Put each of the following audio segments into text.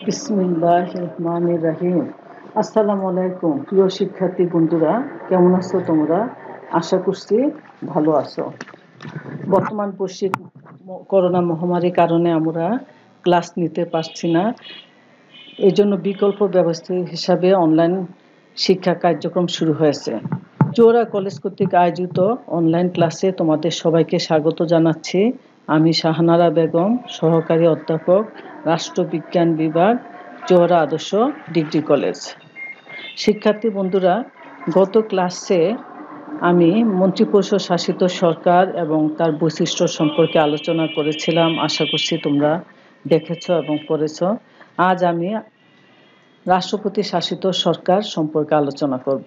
বিসমিল্লাহির রহমানির রহিম। আসসালামু আলাইকুম প্রিয় শিক্ষার্থী বন্ধুরা, কেমন আছো তোমরা? আশা করছি ভালো আছো। বর্তমান বৈশ্বিক করোনা মহামারীর কারণে আমরা ক্লাস নিতে পারছি না, এই জন্য বিকল্প ব্যবস্থা হিসাবে অনলাইন শিক্ষা কার্যক্রম শুরু হয়েছে। চৌরা কলেজ কর্তৃক আয়োজিত অনলাইন ক্লাসে তোমাদের সবাইকে স্বাগত জানাচ্ছি। আমি শাহানারা বেগম, সহকারী অধ্যাপক, রাষ্ট্রবিজ্ঞান বিভাগ, চৌরা আদর্শ ডিগ্রি কলেজ। শিক্ষার্থী বন্ধুরা, গত ক্লাসে আমি মন্ত্রিপরিষদ শাসিত সরকার এবং তার বৈশিষ্ট্য সম্পর্কে আলোচনা করেছিলাম। আশা করছি তোমরা দেখেছ এবং পড়েছ। আজ আমি রাষ্ট্রপতি শাসিত সরকার সম্পর্কে আলোচনা করব।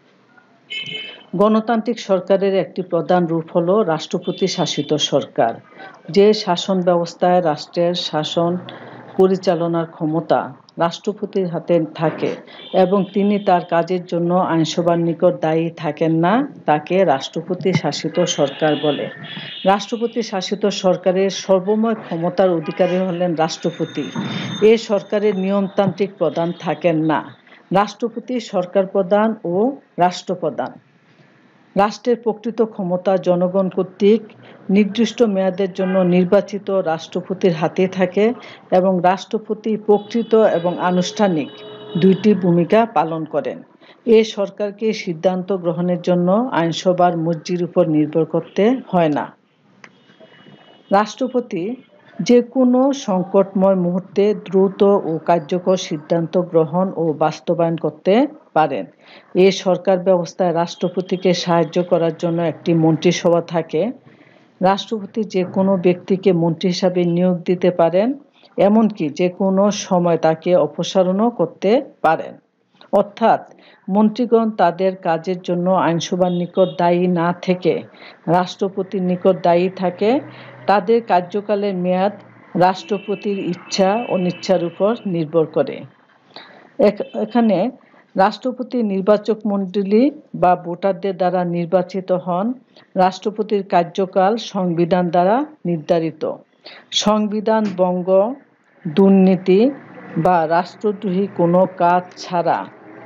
গণতান্ত্রিক সরকারের একটি প্রধান রূপ হলো রাষ্ট্রপতি শাসিত সরকার, যে শাসন ব্যবস্থায় রাষ্ট্রের শাসন পরিচালনার ক্ষমতা রাষ্ট্রপতির হাতে থাকে এবং তিনি তার কাজের জন্য আইনসভার নিকট দায়ী থাকেন না, তাকে রাষ্ট্রপতি শাসিত সরকার বলে। রাষ্ট্রপতি শাসিত সরকারের সর্বময় ক্ষমতার অধিকারী হলেন রাষ্ট্রপতি। এ সরকারের নিয়মতান্ত্রিক প্রধান থাকেন না। রাষ্ট্রপতি সরকার প্রধান ও রাষ্ট্রপ্রধান। রাষ্ট্রের প্রকৃত ক্ষমতা জনগণ কর্তৃক নির্দিষ্ট মেয়াদের জন্য নির্বাচিত রাষ্ট্রপতির হাতে থাকে এবং রাষ্ট্রপতি প্রকৃত এবং আনুষ্ঠানিক দুইটি ভূমিকা পালন করেন। এ সরকারকে সিদ্ধান্ত গ্রহণের জন্য আইনসভার মর্জির উপর নির্ভর করতে হয় না। রাষ্ট্রপতি যে কোনো সংকটময় মুহূর্তে দ্রুত ও কার্যকর সিদ্ধান্ত গ্রহণ ও বাস্তবায়ন করতে পারেন। এ সরকার ব্যবস্থায় রাষ্ট্রপতিকে সাহায্য করার জন্য একটি মন্ত্রিসভা থাকে। রাষ্ট্রপতি যে কোনো ব্যক্তিকে মন্ত্রী হিসাবে নিয়োগ দিতে পারেন, এমনকি যে কোনো সময় তাকে অপসারণও করতে পারেন। অর্থাৎ মন্ত্রীগণ তাদের কাজের জন্য আইনসভার নিকট দায়ী না থেকে রাষ্ট্রপতির নিকট দায়ী থাকে। তাদের কার্যকালের মেয়াদ রাষ্ট্রপতির ইচ্ছা অনিচ্ছার উপর নির্ভর করে। এখানে রাষ্ট্রপতি নির্বাচক মণ্ডলী বা ভোটারদের দ্বারা নির্বাচিত হন। রাষ্ট্রপতির কার্যকাল সংবিধান দ্বারা নির্ধারিত। সংবিধান ভঙ্গ, দুর্নীতি বা রাষ্ট্রদ্রোহী কোনো কাজ ছাড়া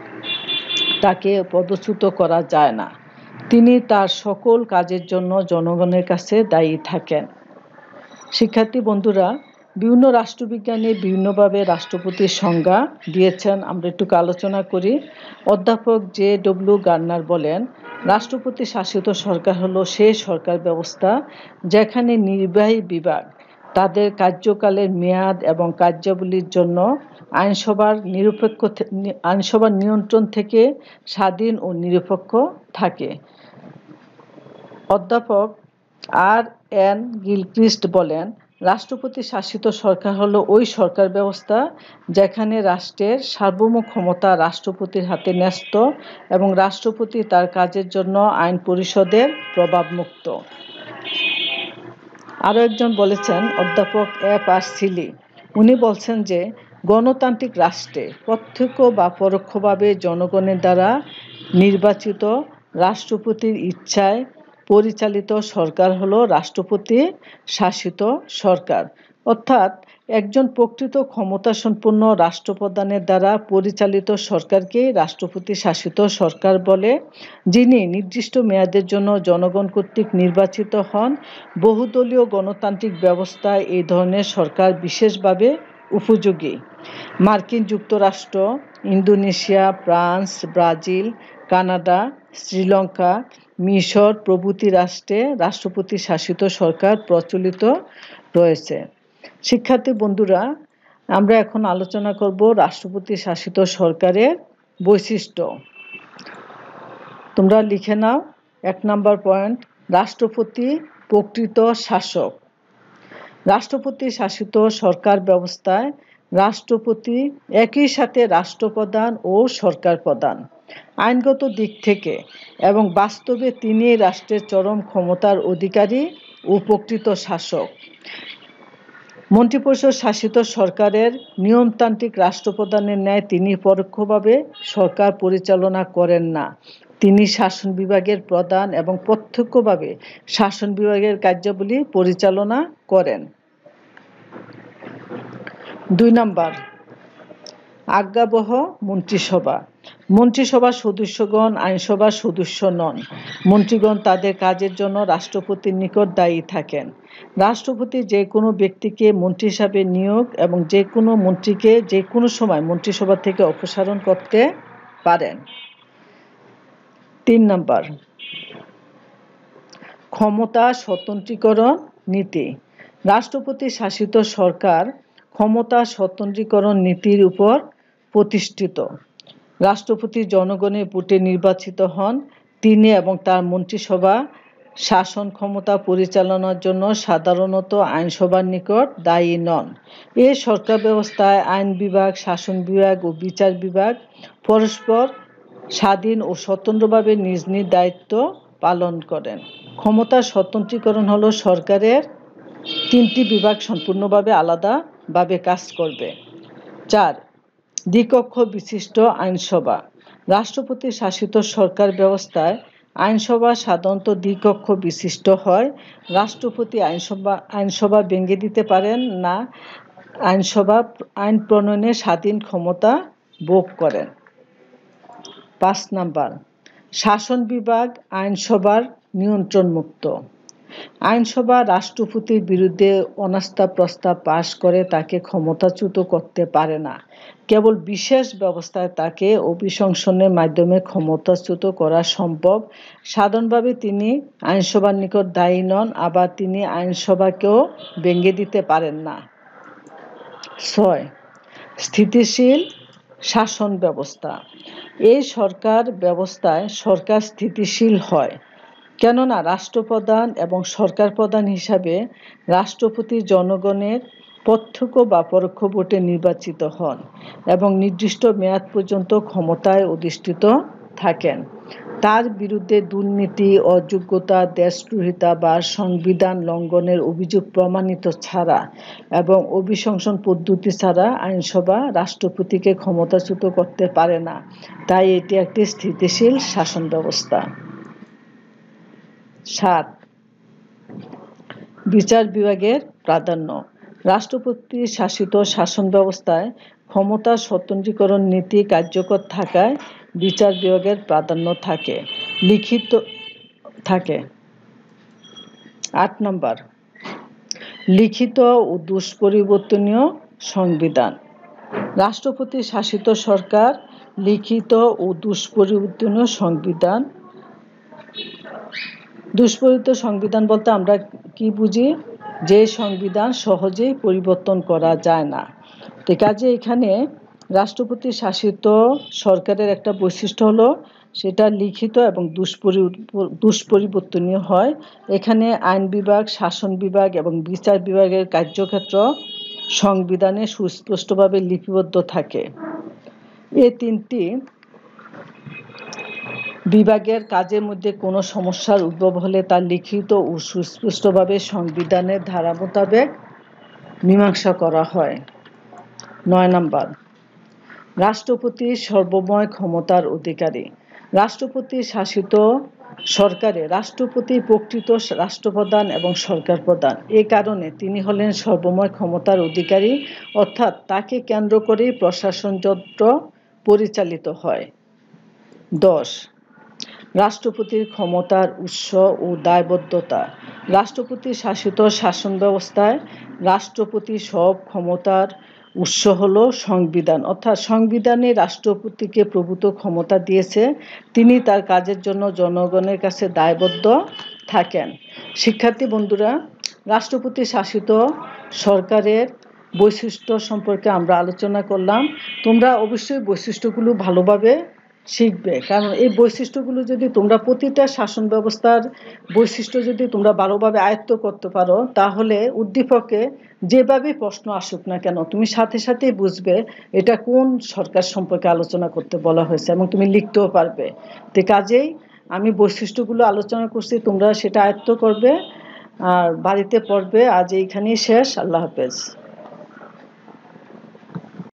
তাকে পদচ্যুত করা যায় না। তিনি তার সকল কাজের জন্য জনগণের কাছে দায়ী থাকেন। শিক্ষার্থী বন্ধুরা, বিভিন্ন রাষ্ট্রবিজ্ঞানী বিভিন্নভাবে রাষ্ট্রপতির সংজ্ঞা দিয়েছেন। আমরা একটু আলোচনা করি। অধ্যাপক জে.ডব্লিউ. গার্নার বলেন, রাষ্ট্রপতি শাসিত সরকার হলো সেই সরকার ব্যবস্থা যেখানে নির্বাহী বিভাগ তাদের কার্যকালের মেয়াদ এবং কার্যাবলীর জন্য আইনসভার নিয়ন্ত্রণ থেকে স্বাধীন ও নিরপেক্ষ থাকে। অধ্যাপক আর.এন. গিলক্রিস্ট বলেন, রাষ্ট্রপতি শাসিত সরকার হলো ওই সরকার ব্যবস্থা যেখানে রাষ্ট্রের সার্বভৌম ক্ষমতা রাষ্ট্রপতির হাতে ন্যস্ত এবং রাষ্ট্রপতি তার কাজের জন্য আইন পরিষদের প্রভাবমুক্ত। আরও একজন বলেছেন, অধ্যাপক এফ.আর. সিলি। উনি বলছেন যে গণতান্ত্রিক রাষ্ট্রে প্রত্যক্ষ বা পরোক্ষভাবে জনগণের দ্বারা নির্বাচিত রাষ্ট্রপতির ইচ্ছায় পরিচালিত সরকার হলো রাষ্ট্রপতি শাসিত সরকার। অর্থাৎ একজন প্রকৃত ক্ষমতাসম্পন্ন রাষ্ট্রপ্রধানের দ্বারা পরিচালিত সরকারকেই রাষ্ট্রপতি শাসিত সরকার বলে, যিনি নির্দিষ্ট মেয়াদের জন্য জনগণ কর্তৃক নির্বাচিত হন। বহুদলীয় গণতান্ত্রিক ব্যবস্থায় এই ধরনের সরকার বিশেষভাবে উপযোগী। মার্কিন যুক্তরাষ্ট্র, Indonesia, France, Brazil, Canada, Sri Lanka, মিশর প্রভৃতি রাষ্ট্রে রাষ্ট্রপতি শাসিত সরকার প্রচলিত রয়েছে। শিক্ষার্থী বন্ধুরা, আমরা এখন আলোচনা করব রাষ্ট্রপতি শাসিত সরকারের বৈশিষ্ট্য। তোমরা লিখে নাও। 1 নম্বর পয়েন্ট, রাষ্ট্রপতি প্রকৃত শাসক। রাষ্ট্রপতি শাসিত সরকার ব্যবস্থায় রাষ্ট্রপতি একই সাথে রাষ্ট্রপ্রধান ও সরকার প্রধান। আইনগত দিক থেকে এবং বাস্তবে তিনি রাষ্ট্রের চরম ক্ষমতার অধিকারী ও প্রকৃত শাসক। মন্ত্রিপরিষদ শাসিত সরকারের নিয়মতান্ত্রিক রাষ্ট্রপ্রধানের ন্যায় তিনি পরোক্ষভাবে সরকার পরিচালনা করেন না। তিনি শাসন বিভাগের প্রধান এবং প্রত্যক্ষভাবে শাসন বিভাগের কার্যাবলী পরিচালনা করেন। 2 নম্বর, আজ্ঞাবহ মন্ত্রিসভা। মন্ত্রিসভার সদস্যগণ আইনসভার সদস্য নন। মন্ত্রীগণ তাদের কাজের জন্য রাষ্ট্রপতির নিকট দায়ী থাকেন। রাষ্ট্রপতি যে কোনো ব্যক্তিকে মন্ত্রী হিসাবে নিয়োগ এবং যে কোনো মন্ত্রীকে যে কোনো সময় মন্ত্রিসভা থেকে অপসারণ করতে পারেন। 3 নম্বর, ক্ষমতা স্বতন্ত্রীকরণ নীতি। রাষ্ট্রপতি শাসিত সরকার ক্ষমতা স্বতন্ত্রীকরণ নীতির উপর প্রতিষ্ঠিত। রাষ্ট্রপতি জনগণের ভোটে নির্বাচিত হন। তিনি এবং তার মন্ত্রিসভা শাসন ক্ষমতা পরিচালনার জন্য সাধারণত আইনসভার নিকট দায়ী নন। এই সরকার ব্যবস্থায় আইন বিভাগ, শাসন বিভাগ ও বিচার বিভাগ পরস্পর স্বাধীন ও স্বতন্ত্রভাবে নিজ নিজ দায়িত্ব পালন করেন। ক্ষমতার স্বতন্ত্রীকরণ হলো সরকারের 3টি বিভাগ সম্পূর্ণভাবে আলাদাভাবে কাজ করবে। 4, দ্বিকক্ষ বিশিষ্ট আইনসভা। রাষ্ট্রপতি শাসিত সরকার ব্যবস্থায় আইনসভা সাধারণত দ্বিকক্ষ বিশিষ্ট হয়। রাষ্ট্রপতি আইনসভা ভেঙে দিতে পারেন না। আইন প্রণয়নের স্বাধীন ক্ষমতা ভোগ করেন। 5 নম্বর, শাসন বিভাগ আইনসভার নিয়ন্ত্রণমুক্ত। আইনসভা রাষ্ট্রপতির বিরুদ্ধে অনাস্থা প্রস্তাব পাশ করে তাকে ক্ষমতাচ্যুত করতে পারে না। কেবল বিশেষ ব্যবস্থায় তাকে অভিশংসনের মাধ্যমে ক্ষমতাচ্যুত করা সম্ভব। সাধারণভাবে তিনি আইনসভার নিকট দায়ী নন, আবার তিনি আইনসভাকেও ভেঙে দিতে পারেন না। 6, স্থিতিশীল শাসন ব্যবস্থা। এই সরকার ব্যবস্থায় সরকার স্থিতিশীল হয়, কেননা রাষ্ট্রপ্রধান এবং সরকার প্রধান হিসাবে রাষ্ট্রপতি জনগণের প্রত্যক্ষ বা পরোক্ষ ভোটে নির্বাচিত হন এবং নির্দিষ্ট মেয়াদ পর্যন্ত ক্ষমতায় অধিষ্ঠিত থাকেন। তার বিরুদ্ধে দুর্নীতি, অযোগ্যতা, দেশদ্রোহিতা বা সংবিধান লঙ্ঘনের অভিযোগ প্রমাণিত ছাড়া এবং অভিশংসন পদ্ধতি ছাড়া আইনসভা রাষ্ট্রপতিকে ক্ষমতাচ্যুত করতে পারে না। তাই এটি একটি স্থিতিশীল শাসন ব্যবস্থা। 7, বিচার বিভাগের প্রাধান্য। রাষ্ট্রপতি শাসিত শাসন ব্যবস্থায় ক্ষমতা স্বতন্ত্রীকরণ নীতি কার্যকর থাকায় বিচার বিভাগের প্রাধান্য থাকে। 8 নম্বর, লিখিত ও দুষ্পরিবর্তনীয় সংবিধান। রাষ্ট্রপতি শাসিত সরকার লিখিত ও দুষ্পরিবর্তনীয় সংবিধান। দুষ্পরিবর্তিত সংবিধান বলতে আমরা কি বুঝি? যে সংবিধান সহজেই পরিবর্তন করা যায় না। তো কাজে এখানে রাষ্ট্রপতি শাসিত সরকারের একটা বৈশিষ্ট্য হলো সেটা লিখিত এবং দুষ্পরিবর্তনীয় হয়। এখানে আইন বিভাগ, শাসন বিভাগ এবং বিচার বিভাগের কার্যক্ষেত্র সংবিধানে সুস্পষ্টভাবে লিপিবদ্ধ থাকে। এই 3টি বিভাগের কাজের মধ্যে কোনো সমস্যার উদ্ভব হলে তা লিখিত ও সুস্পষ্টভাবে সংবিধানের ধারা মোতাবেক মীমাংসা করা হয়। 9 নম্বর, রাষ্ট্রপতি সর্বময় ক্ষমতার অধিকারী। রাষ্ট্রপতি শাসিত সরকারে রাষ্ট্রপতি প্রকৃত রাষ্ট্রপ্রধান এবং সরকার প্রধান। এ কারণে তিনি হলেন সর্বময় ক্ষমতার অধিকারী, অর্থাৎ তাকে কেন্দ্র করেই প্রশাসনযন্ত্র পরিচালিত হয়। 10, রাষ্ট্রপতির ক্ষমতার উৎস ও দায়বদ্ধতা। রাষ্ট্রপতি শাসিত শাসন ব্যবস্থায় রাষ্ট্রপতির সব ক্ষমতার উৎস হলো সংবিধান, অর্থাৎ সংবিধানে রাষ্ট্রপতিকে প্রভূত ক্ষমতা দিয়েছে। তিনি তার কাজের জন্য জনগণের কাছে দায়বদ্ধ থাকেন। শিক্ষার্থী বন্ধুরা, রাষ্ট্রপতি শাসিত সরকারের বৈশিষ্ট্য সম্পর্কে আমরা আলোচনা করলাম। তোমরা অবশ্যই বৈশিষ্ট্যগুলো ভালোভাবে শিখবে, কারণ এই বৈশিষ্ট্যগুলো যদি তোমরা প্রতিটা শাসন ব্যবস্থার বৈশিষ্ট্য যদি তোমরা ভালোভাবে আয়ত্ত করতে পারো, তাহলে উদ্দীপকে যেভাবে প্রশ্ন আসুক না কেন তুমি সাথে সাথেই বুঝবে এটা কোন সরকার সম্পর্কে আলোচনা করতে বলা হয়েছে এবং তুমি লিখতেও পারবে। তো কাজেই আমি বৈশিষ্ট্যগুলো আলোচনা করছি, তোমরা সেটা আয়ত্ত করবে আর বাড়িতে পড়বে। আজ এইখানেই শেষ। আল্লাহ হাফেজ।